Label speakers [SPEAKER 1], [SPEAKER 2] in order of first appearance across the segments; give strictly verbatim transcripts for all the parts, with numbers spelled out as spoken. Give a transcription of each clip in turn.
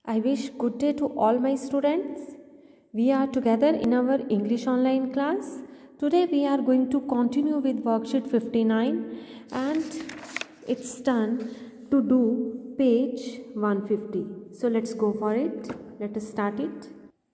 [SPEAKER 1] I wish good day to all my students. We are together in our English online class. Today we are going to continue with worksheet fifty-nine and it's done to do page one hundred fifty. So let's go for it. Let us start it.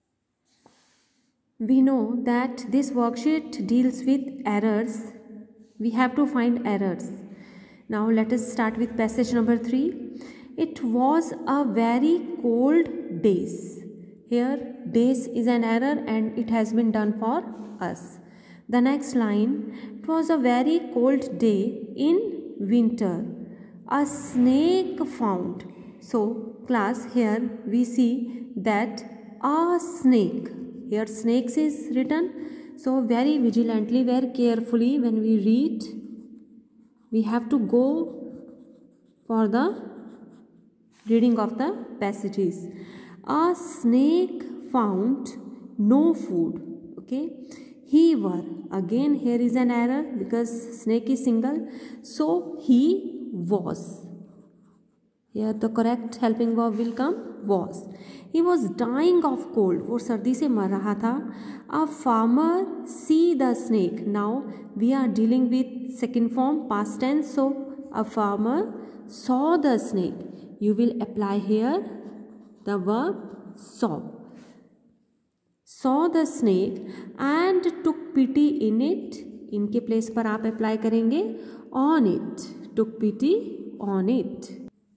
[SPEAKER 1] We know that this worksheet deals with errors. We have to find errors. Now let us start with passage number three. It was a very cold days. Here days is an error and it has been done for us. The next line, it was a very cold day in winter. A snake found. So class, here we see that a snake. Here snakes is written. So very vigilantly, very carefully when we read, we have to go for the reading of the passages. A snake found no food. Okay. He were. Again here is an error because snake is single. So he was. Here the correct helping verb will come was. He was dying of cold. वो सर्दी से मर रहा था. A farmer see the snake. Now we are dealing with second form past tense. So a farmer saw the snake. You will apply here the verb saw. Saw the snake and took pity in it. इनके place पर आप apply करेंगे on it. Took pity on it.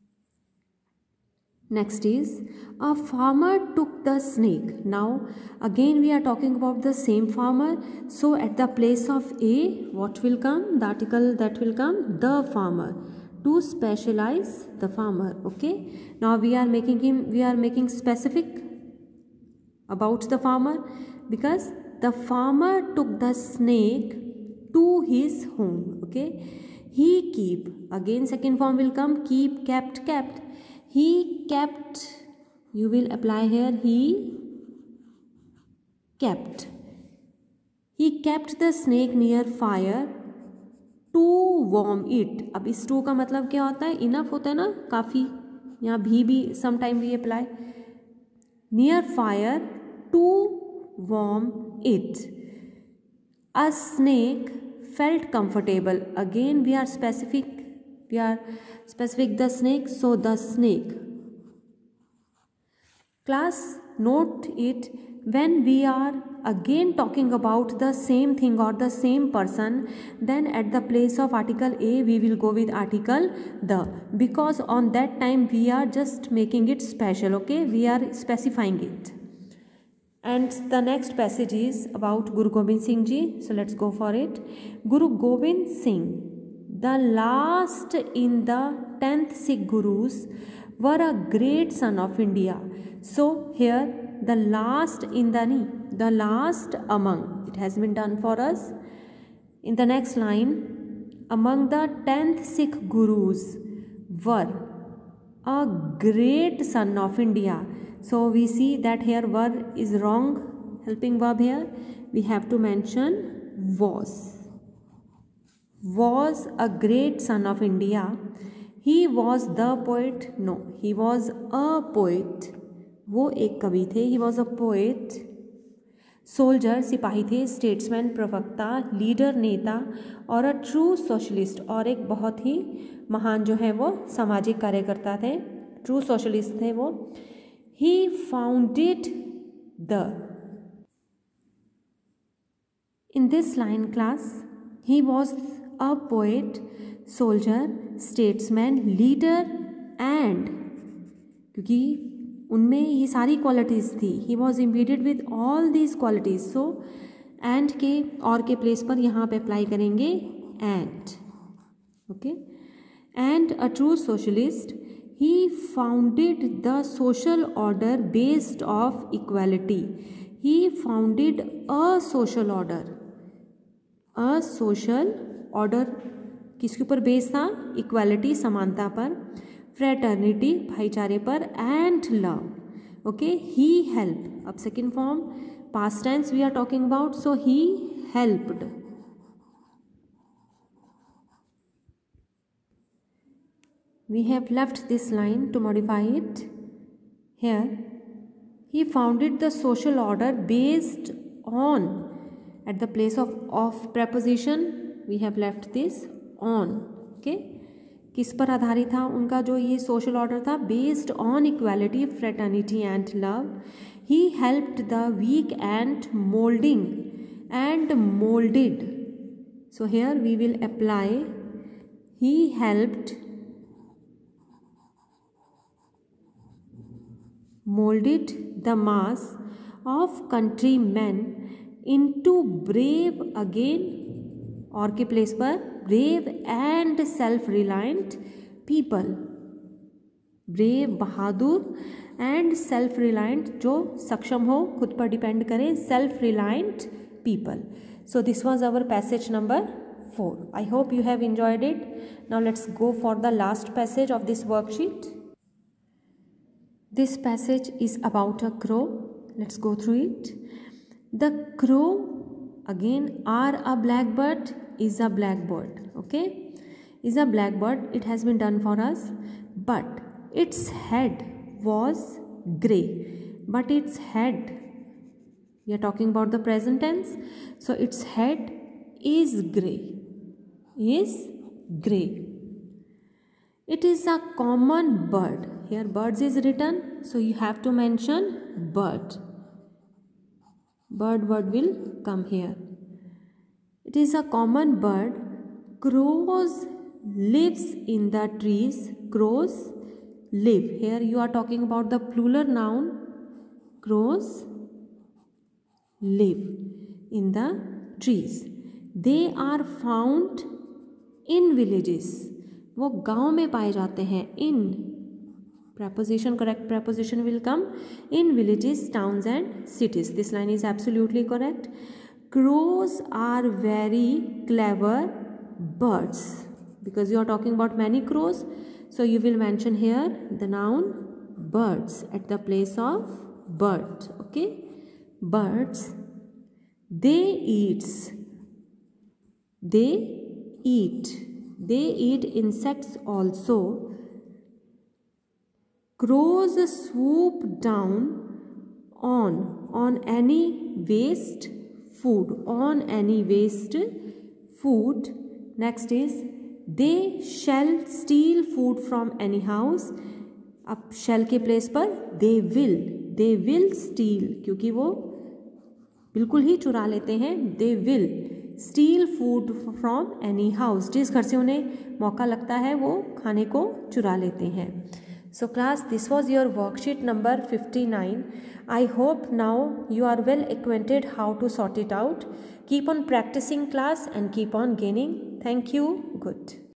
[SPEAKER 1] Next is a farmer took the snake. Now again we are talking about the same farmer. So at the place of a, what will come? The article that will come, the farmer. To specialize the farmer. Okay, now we are making him we are making specific about the farmer because the farmer took the snake to his home. Okay, he keep, again second form will come, keep, kept, kept. He kept, you will apply here he kept. He kept the snake near fire to warm it. अब इस to का मतलब क्या होता है? Enough होता है ना, काफ़ी. यहाँ भी भी सम टाइम भी apply. Near fire to warm it. A snake felt comfortable. Again we are specific we are specific the snake. So the snake. Class, note it, when we are again talking about the same thing or the same person, then at the place of article a we will go with article the, because on that time we are just making it special. Okay, we are specifying it. And the next passage is about Guru Gobind Singh Ji. So let's go for it. Guru Gobind Singh, the last in the tenth Sikh Gurus, were a great son of India. So here the last in the ni, the last among, it has been done for us. In the next line, among the tenth Sikh Gurus were a great son of India. So we see that here were is wrong helping verb. Here we have to mention was. Was a great son of India. He was the poet. No, he was a poet. वो एक कवि थे. He was a poet. Soldier सिपाही थे. Statesman प्रवक्ता. Leader नेता. और अ true socialist, और एक बहुत ही महान जो है वो सामाजिक कार्यकर्ता थे. ट्रू सोशलिस्ट थे वो. He founded the, in this line class, he was a poet, soldier, statesman, leader and, क्योंकि उनमें ये सारी क्वालिटीज़ थी. He was embedded with all these qualities. So and के और के प्लेस पर यहाँ पे अप्लाई करेंगे and. Okay, and a true socialist. He founded the social order based of equality. He founded a social order. A social order किसके ऊपर base था? इक्वालिटी, समानता पर. फ्रेटर्निटी, भाईचारे पर. And love. Okay, he help. अब second form past tense we are talking about. So he helped. We have left this line to modify it. here he founded the social order based on, at the place of of preposition we have left this on. okay, किस पर आधारित था उनका जो ये social order था? Based on equality, fraternity and love. He helped the weak and moulding and moulded. So here we will apply he helped molded the mass of countrymen into brave, again और के place पर brave and self reliant people. brave, Bahadur and self reliant, जो सक्षम हो, खुद पर depend करें, self reliant people. So this was our passage number four. I hope you have enjoyed it. Now let's go for the last passage of this worksheet. This passage is about a crow. Let's go through it. The crow, again, are a blackbird, is a blackbird. Okay, is a blackbird. It has been done for us. But its head was grey. But its head, we are talking about the present tense. So its head is grey. Is grey. It is a common bird. Here birds is written, so you have to mention bird. Bird word will come here. It is a common bird. Crows lives in the trees. Crows live. Here you are talking about the plural noun. Crows live in the trees. They are found in villages. वो गांव में पाए जाते हैं. in preposition, correct preposition will come. In villages, towns and cities. This line is absolutely correct. Crows are very clever birds, because you are talking about many crows, so you will mention here the noun birds at the place of bird. Okay, birds, they eats they eat they eat insects also. Crows swoop down on on any waste food on any waste food. Next is they shall steal food from any house. अब shall के place पर they will they will steal, क्योंकि वो बिल्कुल ही चुरा लेते हैं. they will steal food from any house. जिस घर से उन्हें मौका लगता है वो खाने को चुरा लेते हैं. So class, this was your worksheet number fifty-nine. I hope now you are well acquainted how to sort it out. Keep on practicing class and keep on gaining. Thank you. Good.